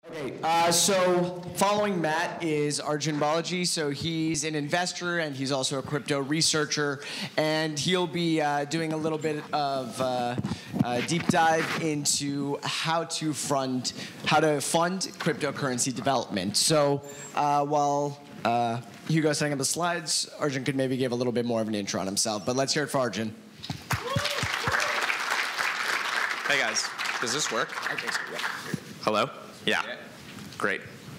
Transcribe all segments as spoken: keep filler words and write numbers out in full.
Okay, uh, so following Matt is Arhun Balaji. So he's an investor and he's also a crypto researcher, and he'll be uh, doing a little bit of uh, uh, deep dive into how to fund how to fund cryptocurrency development. So uh, while uh, Hugo's setting up the slides, Arhun could maybe give a little bit more of an intro on himself. But let's hear it for Arhun. Hey guys, does this work? I think so, yeah. Hello? Yeah. yeah. Great.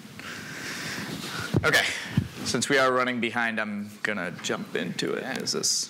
Okay. Since we are running behind, I'm gonna jump into it. Yeah. Is this?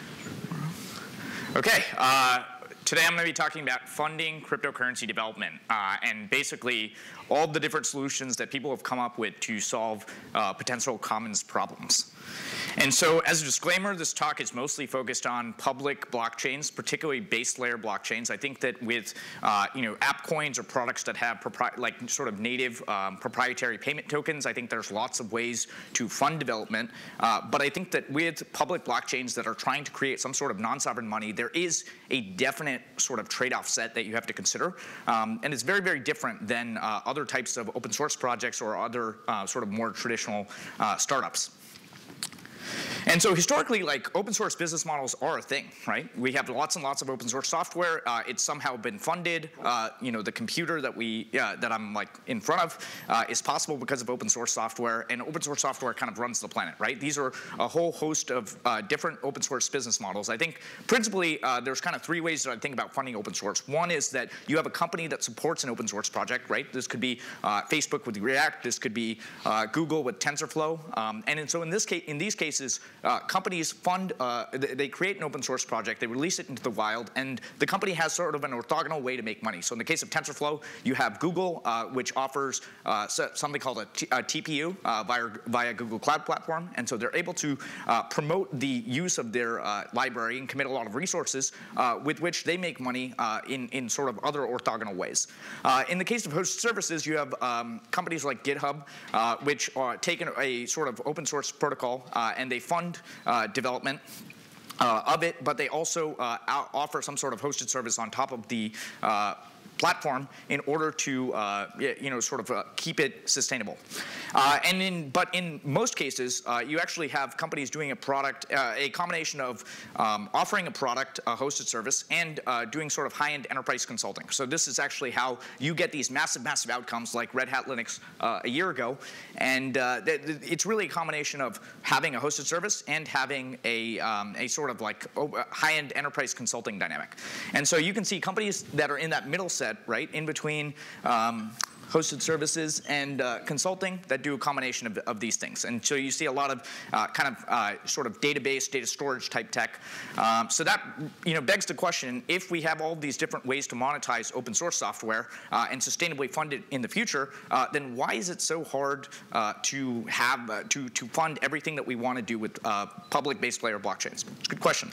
Okay. Uh, today I'm going to be talking about funding cryptocurrency development, uh, and basically all the different solutions that people have come up with to solve uh, potential commons problems. And so, as a disclaimer, this talk is mostly focused on public blockchains, particularly base layer blockchains. I think that with uh, you know, app coins or products that have like sort of native um, proprietary payment tokens, I think there's lots of ways to fund development. Uh, but I think that with public blockchains that are trying to create some sort of non-sovereign money, there is a definite sort of trade-off set that you have to consider, um, and it's very, very different than uh, other types of open source projects or other uh, sort of more traditional uh, startups. And so historically, like, open source business models are a thing, right? We have lots and lots of open source software. Uh, it's somehow been funded. Uh, you know, the computer that we uh, that I'm like in front of uh, is possible because of open source software, and open source software kind of runs the planet, right? These are a whole host of uh, different open source business models. I think principally uh, there's kind of three ways that I think about funding open source. One is that you have a company that supports an open source project, right? This could be uh, Facebook with React. This could be uh, Google with TensorFlow. Um, and in, so in this case, in these cases, Uh, companies fund, uh, they create an open source project, they release it into the wild, and the company has sort of an orthogonal way to make money. So in the case of TensorFlow, you have Google, uh, which offers uh, something called a, T a T P U uh, via, via Google Cloud Platform, and so they're able to uh, promote the use of their uh, library and commit a lot of resources uh, with which they make money uh, in, in sort of other orthogonal ways. Uh, in the case of hosted services, you have um, companies like GitHub, uh, which are taking a sort of open source protocol, uh, and they fund Uh, development uh, of it, but they also uh, offer some sort of hosted service on top of the uh, platform in order to, uh, you know, sort of uh, keep it sustainable. Uh, and in, but in most cases, uh, you actually have companies doing a product, uh, a combination of um, offering a product, a hosted service, and uh, doing sort of high-end enterprise consulting. So this is actually how you get these massive, massive outcomes like Red Hat Linux uh, a year ago. And uh, th th it's really a combination of having a hosted service and having a, um, a sort of like high-end enterprise consulting dynamic. And so you can see companies that are in that middle set, right, in between um, hosted services and uh, consulting that do a combination of, of these things. And so you see a lot of uh, kind of uh, sort of database, data storage type tech. Um, so that, you know, begs the question, if we have all of these different ways to monetize open source software uh, and sustainably fund it in the future, uh, then why is it so hard uh, to have, uh, to, to fund everything that we want to do with uh, public base layer blockchains? It's a good question.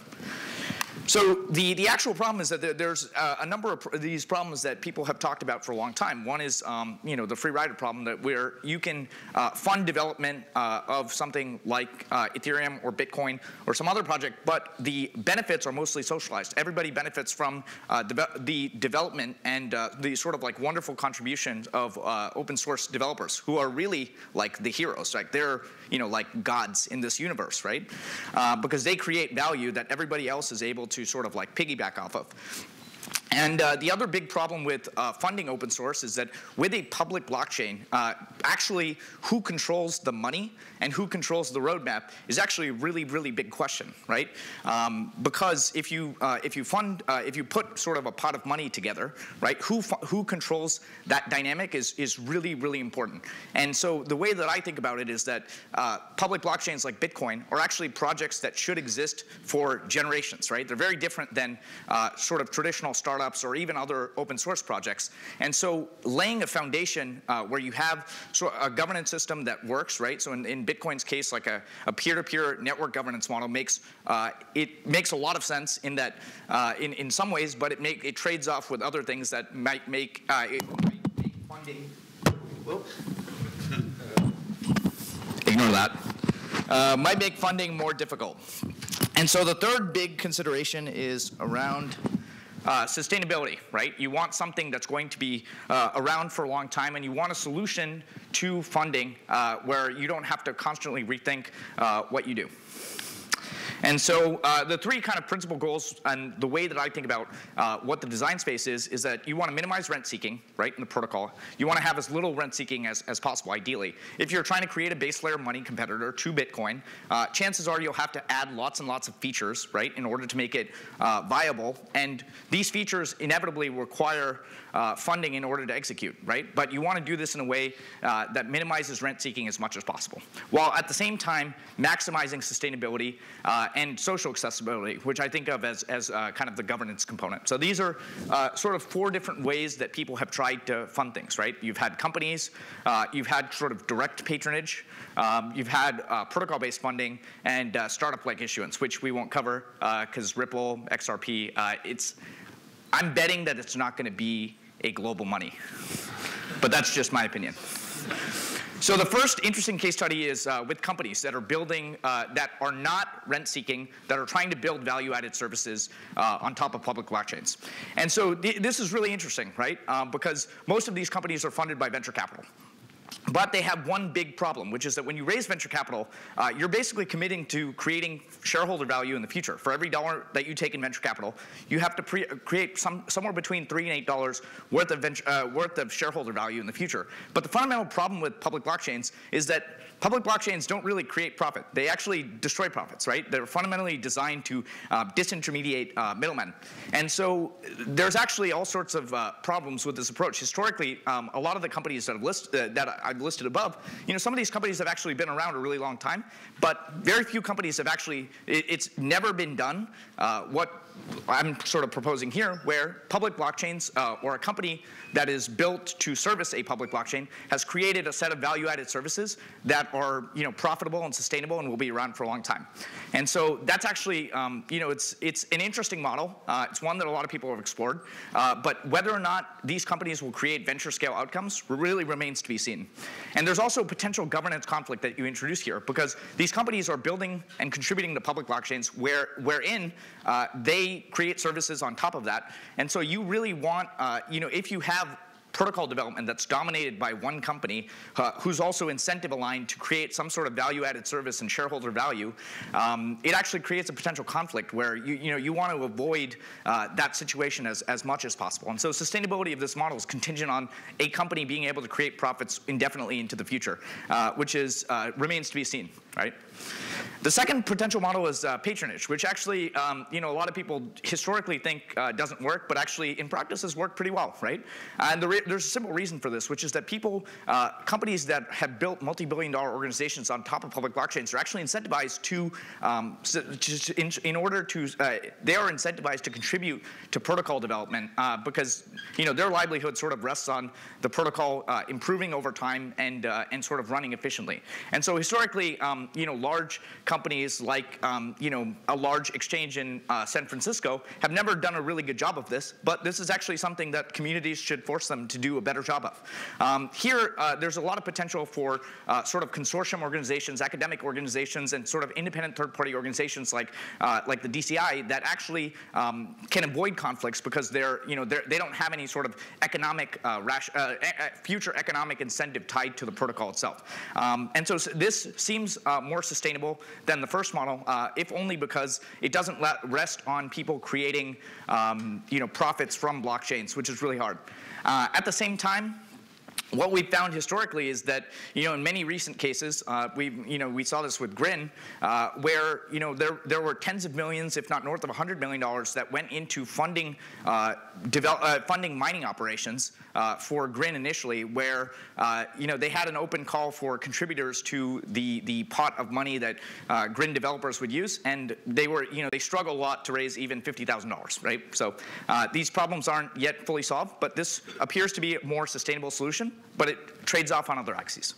So the, the actual problem is that there, there's uh, a number of pr these problems that people have talked about for a long time. One is um, you know, the free rider problem, that where you can uh, fund development uh, of something like uh, Ethereum or Bitcoin or some other project, but the benefits are mostly socialized. Everybody benefits from uh, de the development and uh, the sort of like wonderful contributions of uh, open source developers, who are really like the heroes. Like, they're, you know, like gods in this universe, right? Uh, because they create value that everybody else is able to to sort of like piggyback off of. And uh, the other big problem with uh, funding open source is that with a public blockchain, uh, actually who controls the money and who controls the roadmap is actually a really, really big question, right? Um, because if you uh, if you fund uh, if you put sort of a pot of money together, right? Who who controls that dynamic is is really, really important. And so the way that I think about it is that uh, public blockchains like Bitcoin are actually projects that should exist for generations, right? They're very different than uh, sort of traditional startups or even other open source projects. And so laying a foundation uh, where you have sort of a governance system that works, right? So in, in Bitcoin's case, like a, a peer-to-peer network governance model makes, uh, it makes a lot of sense in that, uh, in, in some ways, but it, make, it trades off with other things that might make, uh, it might make funding, whoops. Ignore that, uh, might make funding more difficult. And so the third big consideration is around uh, sustainability, right? You want something that's going to be uh, around for a long time, and you want a solution to funding uh, where you don't have to constantly rethink uh, what you do. And so uh, the three kind of principal goals and the way that I think about uh, what the design space is, is that you want to minimize rent seeking, right, in the protocol. You want to have as little rent seeking as, as possible, ideally. If you're trying to create a base layer money competitor to Bitcoin, uh, chances are you'll have to add lots and lots of features, right, in order to make it uh, viable. And these features inevitably require uh, funding in order to execute, right? But you want to do this in a way uh, that minimizes rent seeking as much as possible, while at the same time maximizing sustainability uh, and social accessibility, which I think of as, as uh, kind of the governance component. So these are uh, sort of four different ways that people have tried to fund things, right? You've had companies, uh, you've had sort of direct patronage, um, you've had uh, protocol-based funding, and uh, startup-like issuance, which we won't cover because uh, Ripple, X R P, uh, it's, I'm betting that it's not going to be a global money. But that's just my opinion. So the first interesting case study is uh, with companies that are building, uh, that are not rent-seeking, that are trying to build value-added services uh, on top of public blockchains. And so th this is really interesting, right? Um, because most of these companies are funded by venture capital. But they have one big problem, which is that when you raise venture capital, uh, you're basically committing to creating shareholder value in the future. For every dollar that you take in venture capital, you have to pre create some, somewhere between three and eight dollars worth of venture, uh, worth of shareholder value in the future. But the fundamental problem with public blockchains is that public blockchains don't really create profit. They actually destroy profits, right? They're fundamentally designed to uh, disintermediate uh, middlemen. And so there's actually all sorts of uh, problems with this approach. Historically, um, a lot of the companies that I've, list, uh, that I've listed above, you know, some of these companies have actually been around a really long time, but very few companies have actually, it, it's never been done uh, what I'm sort of proposing here, where public blockchains uh, or a company that is built to service a public blockchain has created a set of value-added services that are, you know, profitable and sustainable and will be around for a long time. And so that's actually, um, you know, it's it's an interesting model. Uh, it's one that a lot of people have explored. Uh, but whether or not these companies will create venture-scale outcomes really remains to be seen. And there's also potential governance conflict that you introduce here, because these companies are building and contributing to public blockchains where wherein uh, they create services on top of that. And so you really want, uh, you know, if you have protocol development that's dominated by one company uh, who's also incentive aligned to create some sort of value-added service and shareholder value, um, it actually creates a potential conflict where you, you know, you want to avoid uh, that situation as, as much as possible. And so sustainability of this model is contingent on a company being able to create profits indefinitely into the future, uh, which is, uh, remains to be seen, right? The second potential model is uh, patronage, which actually, um, you know, a lot of people historically think uh, doesn't work, but actually in practice has worked pretty well, right? And the there's a simple reason for this, which is that people, uh, companies that have built multi-billion dollar organizations on top of public blockchains are actually incentivized to, um, to in, in order to, uh, they are incentivized to contribute to protocol development uh, because, you know, their livelihood sort of rests on the protocol uh, improving over time and, uh, and sort of running efficiently. And so historically, um, you know, large companies like, um, you know, a large exchange in uh, San Francisco have never done a really good job of this, but this is actually something that communities should force them to do a better job of. Um, here, uh, there's a lot of potential for uh, sort of consortium organizations, academic organizations, and sort of independent third-party organizations like uh, like the D C I that actually um, can avoid conflicts because they're, you know, they're, they don't have any sort of economic uh, rash, uh, e future economic incentive tied to the protocol itself. Um, and so this seems uh, more sustainable than the first model, uh, if only because it doesn't let rest on people creating, um, you know, profits from blockchains, which is really hard. Uh, at the same time, what we've found historically is that, you know, in many recent cases, uh, we, you know, we saw this with Grin, uh, where, you know, there there were tens of millions, if not north of one hundred million dollars, that went into funding uh, develop, uh, funding mining operations uh, for Grin initially, where, uh, you know, they had an open call for contributors to the the pot of money that uh, Grin developers would use, and they were, you know, they struggle a lot to raise even fifty thousand dollars, right? So uh, these problems aren't yet fully solved, but this appears to be a more sustainable solution, but it trades off on other axes.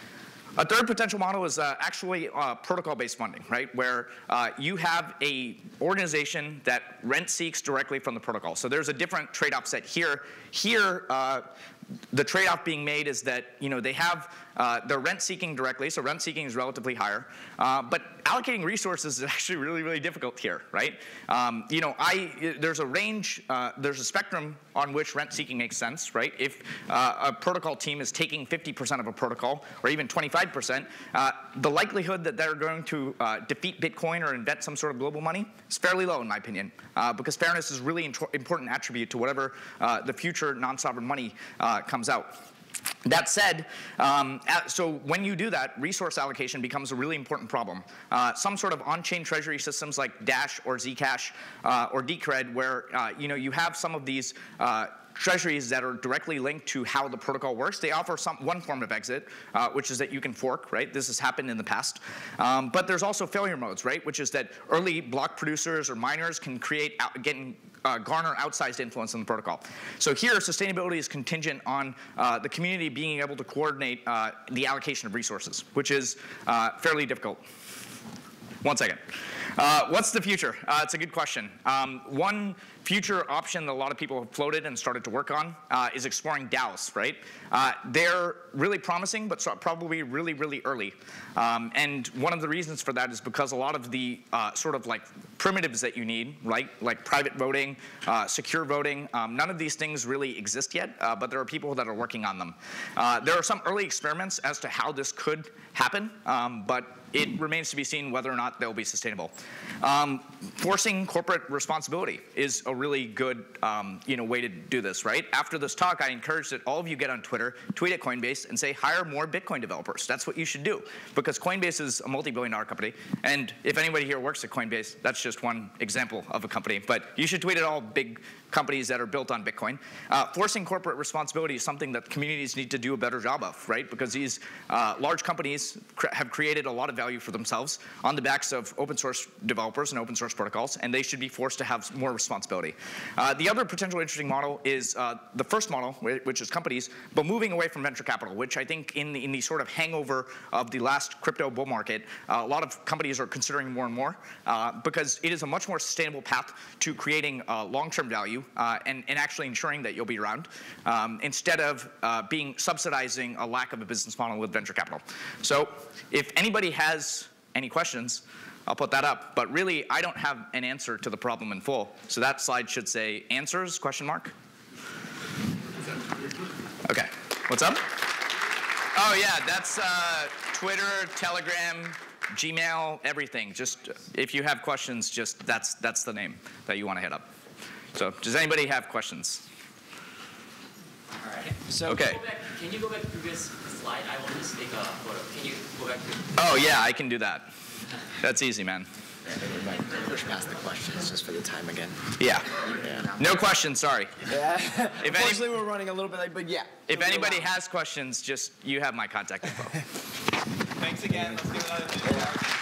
A third potential model is uh, actually uh, protocol-based funding, right, where uh, you have a organization that rent seeks directly from the protocol. So there's a different trade-off set here. Here, uh, the trade-off being made is that, you know, they have, uh, they're rent seeking directly, so rent seeking is relatively higher, uh, but allocating resources is actually really, really difficult here, right? Um, you know, I, there's a range, uh, there's a spectrum on which rent seeking makes sense, right? If uh, a protocol team is taking fifty percent of a protocol, or even twenty-five percent, uh, the likelihood that they're going to uh, defeat Bitcoin or invent some sort of global money is fairly low, in my opinion, uh, because fairness is a really important attribute to whatever uh, the future non-sovereign money uh, comes out. That said, um, so when you do that, resource allocation becomes a really important problem. Uh, some sort of on-chain treasury systems like Dash or Zcash uh, or Decred, where uh, you know you have some of these uh, treasuries that are directly linked to how the protocol works. They offer some one form of exit, uh, which is that you can fork, right? This has happened in the past. Um, but there's also failure modes, right? Which is that early block producers or miners can create out, getting Uh, garner outsized influence on the protocol. So here, sustainability is contingent on uh, the community being able to coordinate uh, the allocation of resources, which is uh, fairly difficult. One second. Uh, what's the future? Uh, it's a good question. Um, one future option that a lot of people have floated and started to work on uh, is exploring DAOs, right? Uh, they're really promising, but so probably really, really early. Um, and one of the reasons for that is because a lot of the uh, sort of like primitives that you need, right? Like private voting, uh, secure voting, um, none of these things really exist yet, uh, but there are people that are working on them. Uh, there are some early experiments as to how this could happen, um, but it remains to be seen whether or not they'll be sustainable. Um, forcing corporate responsibility is a really good um, you know, way to do this, right? After this talk, I encourage that all of you get on Twitter, tweet at Coinbase, and say, hire more Bitcoin developers. That's what you should do, because Coinbase is a multi-billion dollar company, and if anybody here works at Coinbase, that's just one example of a company, but you should tweet at all big companies that are built on Bitcoin. Uh, forcing corporate responsibility is something that communities need to do a better job of, right? Because these uh, large companies cr have created a lot of value for themselves on the backs of open source developers and open source protocols, and they should be forced to have more responsibility. Uh, the other potential interesting model is uh, the first model, which is companies, but moving away from venture capital, which I think in the, in the sort of hangover of the last crypto bull market, uh, a lot of companies are considering more and more, uh, because it is a much more sustainable path to creating uh, long-term value uh, and, and actually ensuring that you'll be around, um, instead of uh, being subsidizing a lack of a business model with venture capital. So if anybody has any questions, I'll put that up. But really, I don't have an answer to the problem in full. So that slide should say answers, question mark. OK. What's up? Oh, yeah, that's uh, Twitter, Telegram, Gmail, everything. Just if you have questions, just that's, that's the name that you want to hit up. So does anybody have questions? All right. So OK. Can you go back to the previous slide? I want to take a photo. Can you go back to? Oh, yeah, I can do that. That's easy, man. We might push past the questions just for the time again. Yeah. Yeah. No questions, sorry. Yeah. If Unfortunately, any, we're running a little bit late, but yeah. if anybody has questions, just you have my contact info. Thanks again. Let's give it another